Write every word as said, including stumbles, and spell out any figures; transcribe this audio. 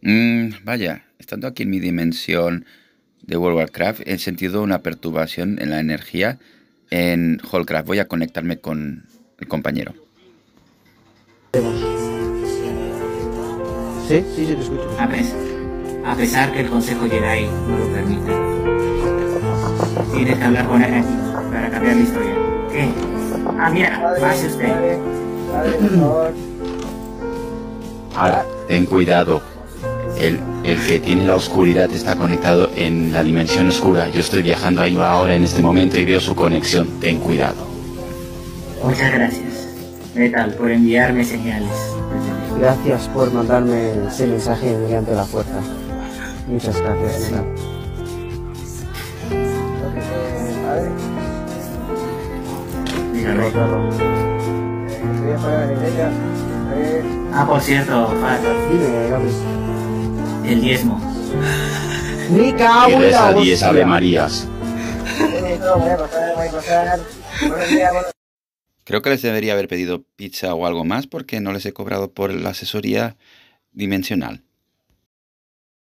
Mm, vaya, estando aquí en mi dimensión de World of Warcraft, he sentido una perturbación en la energía en Holcraft. Voy a conectarme con el compañero. Sí, sí, sí, te escucho. A, pes a pesar que el Consejo Jedi no lo permite. Tienes que hablar con él para cambiar la historia. ¿Qué? Ah, mira, pase usted. Ahora, ten cuidado. El, el que tiene la oscuridad está conectado en la dimensión oscura. Yo estoy viajando ahí ahora en este momento y veo su conexión. Ten cuidado. Muchas gracias, Metal, por enviarme señales. Gracias por mandarme ese mensaje mediante la fuerza. Muchas gracias, Metal. Dígame. Ah, por cierto, Fat, Dime, Gabriel. el diezmo. ¡Me cago Y en la reza diez hostia! Ave Marías. Creo que les debería haber pedido pizza o algo más porque no les he cobrado por la asesoría dimensional.